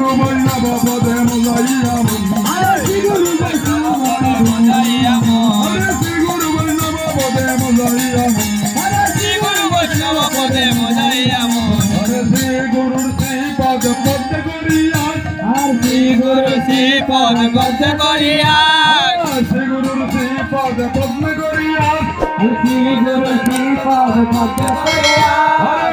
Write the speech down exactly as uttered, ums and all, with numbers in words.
গুরু বৈষ্ণব পদে মোজাইয়া মন আরে শ্রী গুরু বৈষ্ণব পদে মোজাইয়া মন আরে শ্রী গুরু বৈষ্ণব পদে মোজাইয়া মন আরে শ্রী গুরু বৈষ্ণব পদে মোজাইয়া মন আরে শ্রী গুরুর শ্রী পদ পদ্ম করিয়া আর শ্রী গুরু শ্রী পদ পদ্ম করিয়া শ্রী গুরুর শ্রী পদ পদ্ম করিয়া শ্রী গুরু শ্রী পদ পদ্ম করিয়া